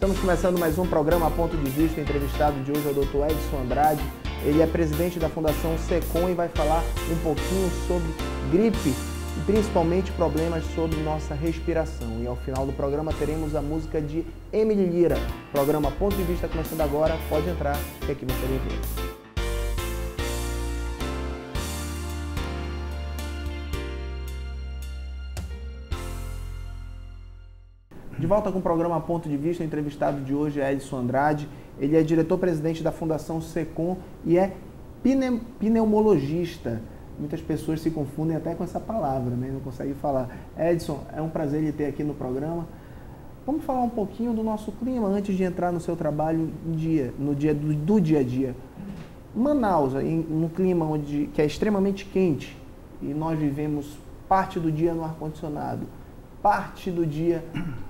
Estamos começando mais um programa Ponto de Vista. O entrevistado de hoje é o Dr. Edson Andrade. Ele é presidente da Fundação SECOM e vai falar um pouquinho sobre gripe e principalmente problemas sobre nossa respiração. E ao final do programa teremos a música de Emily Lira. Programa Ponto de Vista começando agora. Pode entrar, que aqui você vai ver. De volta com o programa Ponto de Vista, o entrevistado de hoje é Edson Andrade. Ele é diretor-presidente da Fundação SECOM e é pneumologista. Muitas pessoas se confundem até com essa palavra, né? Não conseguem falar. Edson, é um prazer lhe ter aqui no programa. Vamos falar um pouquinho do nosso clima antes de entrar no seu trabalho do dia a dia. Manaus, no clima que é extremamente quente, e nós vivemos parte do dia no ar-condicionado, parte do dia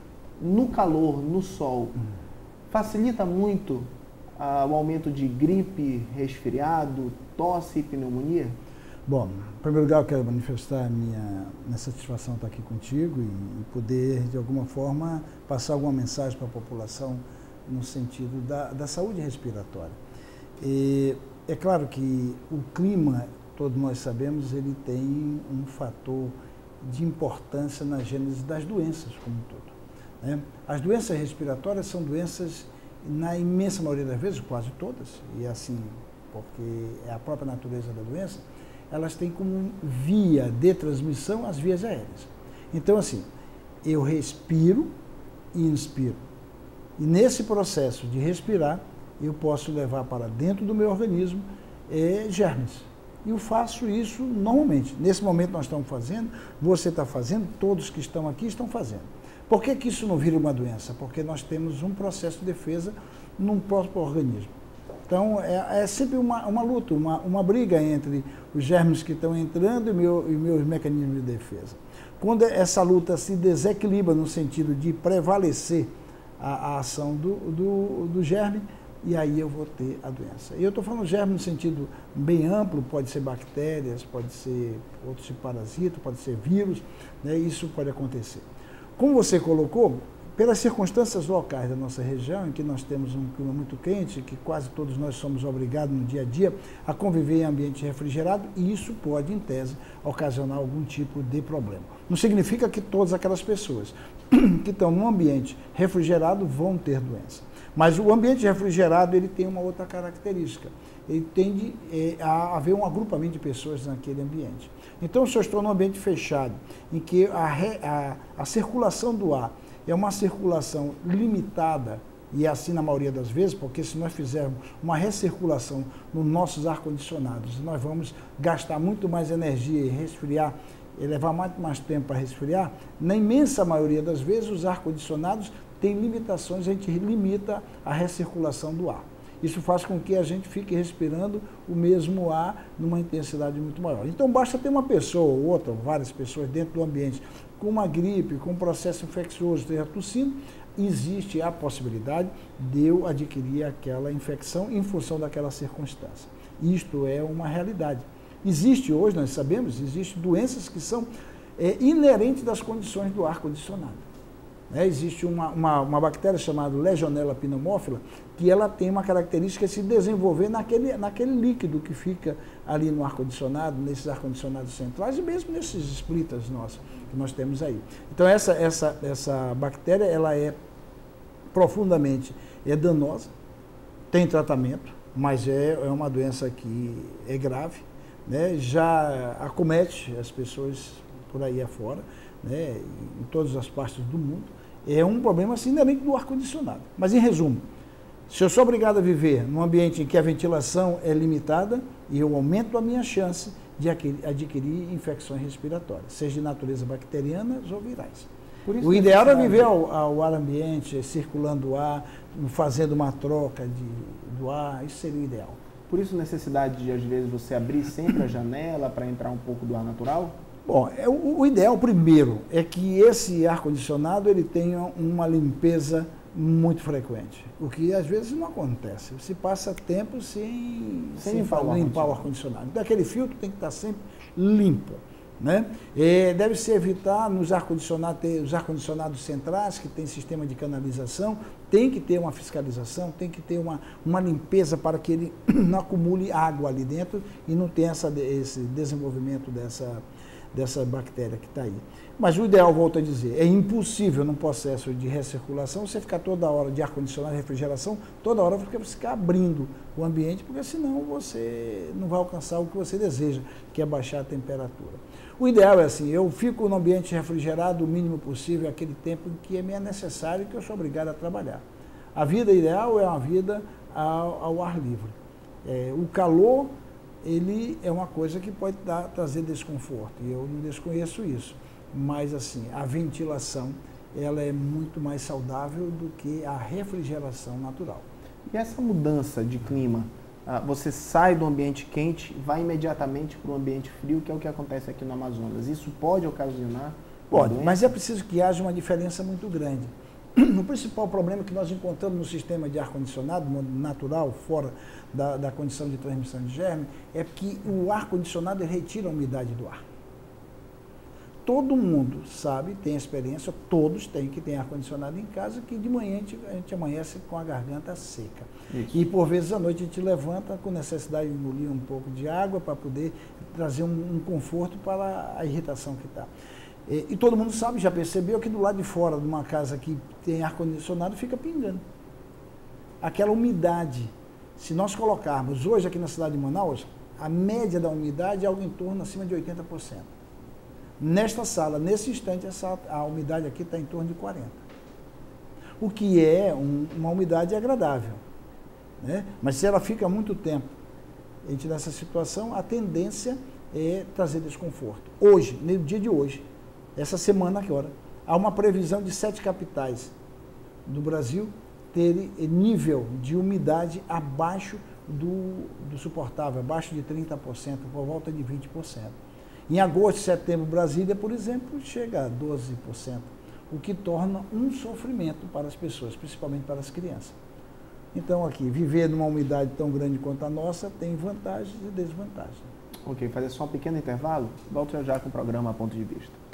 no calor, no sol, facilita muito o aumento de gripe, resfriado, tosse e pneumonia? Bom, em primeiro lugar eu quero manifestar a minha satisfação de estar aqui contigo e poder, de alguma forma, passar alguma mensagem para a população no sentido da saúde respiratória. E é claro que o clima, todos nós sabemos, ele tem um fator de importância na gênese das doenças como um todo. As doenças respiratórias são doenças, na imensa maioria das vezes, quase todas, e assim, porque é a própria natureza da doença, elas têm como via de transmissão as vias aéreas. Então, assim, eu respiro e inspiro. E nesse processo de respirar, eu posso levar para dentro do meu organismo germes. E eu faço isso normalmente. Nesse momento nós estamos fazendo, você está fazendo, todos que estão aqui estão fazendo. Por que isso não vira uma doença? Porque nós temos um processo de defesa num próprio organismo. Então, é sempre uma luta, uma briga entre os germes que estão entrando e meus mecanismos de defesa. Quando essa luta se desequilibra no sentido de prevalecer a ação do germe, e aí eu vou ter a doença. E eu estou falando germe no sentido bem amplo, pode ser bactérias, pode ser outro tipo de parasita, pode ser vírus, né? Isso pode acontecer. Como você colocou, pelas circunstâncias locais da nossa região, em que nós temos um clima muito quente, que quase todos nós somos obrigados no dia a dia a conviver em ambiente refrigerado, e isso pode, em tese, ocasionar algum tipo de problema. Não significa que todas aquelas pessoas que estão num ambiente refrigerado vão ter doença. Mas o ambiente refrigerado ele tem uma outra característica. Ele tende a haver um agrupamento de pessoas naquele ambiente. Então, se eu estou num ambiente fechado, em que a circulação do ar é uma circulação limitada, e é assim na maioria das vezes, porque se nós fizermos uma recirculação nos nossos ar-condicionados, nós vamos gastar muito mais energia e resfriar, e levar muito mais tempo para resfriar, na imensa maioria das vezes os ar-condicionados têm limitações, a gente limita a recirculação do ar. Isso faz com que a gente fique respirando o mesmo ar numa intensidade muito maior. Então, basta ter uma pessoa ou outra, várias pessoas dentro do ambiente, com uma gripe, com um processo infeccioso, esteja tossindo, existe a possibilidade de eu adquirir aquela infecção em função daquela circunstância. Isto é uma realidade. Existe hoje, nós sabemos, existem doenças que são inerentes das condições do ar-condicionado. Existe uma bactéria chamada Legionella pneumóphila, que ela tem uma característica de se desenvolver naquele líquido que fica ali no ar-condicionado, nesses ar-condicionados centrais e mesmo nesses splitters nossos que nós temos aí. Então essa bactéria ela é profundamente danosa, tem tratamento, mas é uma doença que é grave, né? Já acomete as pessoas por aí afora, né? Em todas as partes do mundo. É um problema assim, inerente do ar-condicionado. Mas, em resumo, se eu sou obrigado a viver num ambiente em que a ventilação é limitada, eu aumento a minha chance de adquirir infecções respiratórias, seja de natureza bacteriana ou virais. O ideal é viver ao ar ambiente, circulando o ar, fazendo uma troca do ar, isso seria o ideal. Por isso, necessidade de, às vezes, você abrir sempre a janela para entrar um pouco do ar natural? Bom, o ideal primeiro é que esse ar-condicionado ele tenha uma limpeza muito frequente, o que às vezes não acontece. Você passa tempo sem limpar o ar-condicionado. Então aquele filtro tem que estar sempre limpo. Né? Deve-se evitar nos ar-condicionados, ter os ar-condicionados centrais, que tem sistema de canalização, tem que ter uma fiscalização, tem que ter uma limpeza para que ele não acumule água ali dentro e não tenha esse desenvolvimento dessa bactéria que está aí. Mas o ideal, volto a dizer, é impossível num processo de recirculação você ficar toda hora de ar-condicionado, refrigeração, toda hora você ficar abrindo o ambiente, porque senão você não vai alcançar o que você deseja, que é baixar a temperatura. O ideal é assim, eu fico no ambiente refrigerado o mínimo possível, aquele tempo em que é necessário e que eu sou obrigado a trabalhar. A vida ideal é uma vida ao ar livre. O calor, ele é uma coisa que pode trazer desconforto, e eu não desconheço isso. Mas assim, a ventilação, ela é muito mais saudável do que a refrigeração natural. E essa mudança de clima, você sai do ambiente quente, vai imediatamente para o ambiente frio, que é o que acontece aqui no Amazonas. Isso pode ocasionar? Pode, mas é preciso que haja uma diferença muito grande. O principal problema que nós encontramos no sistema de ar-condicionado natural, fora da condição de transmissão de germe, é que o ar-condicionado retira a umidade do ar. Todo mundo sabe, tem experiência, todos têm que ter ar-condicionado em casa, que de manhã a gente amanhece com a garganta seca. Isso. E por vezes à noite a gente levanta com necessidade de engolir um pouco de água para poder trazer um conforto para a irritação que está. E todo mundo sabe, já percebeu que do lado de fora de uma casa que tem ar-condicionado fica pingando. Aquela umidade, se nós colocarmos hoje aqui na cidade de Manaus, a média da umidade é algo em torno acima de 80%. Nesta sala, nesse instante, a umidade aqui está em torno de 40%. O que é uma umidade agradável. Né? Mas se ela fica muito tempo nessa situação, a tendência é trazer desconforto. Hoje, no dia de hoje, essa semana agora, há uma previsão de 7 capitais do Brasil terem nível de umidade abaixo do suportável, abaixo de 30%, por volta de 20%. Em agosto e setembro, Brasília, por exemplo, chega a 12%, o que torna um sofrimento para as pessoas, principalmente para as crianças. Então, aqui, viver numa umidade tão grande quanto a nossa tem vantagens e desvantagens. Ok, fazer só um pequeno intervalo, volto já com o programa Ponto de Vista.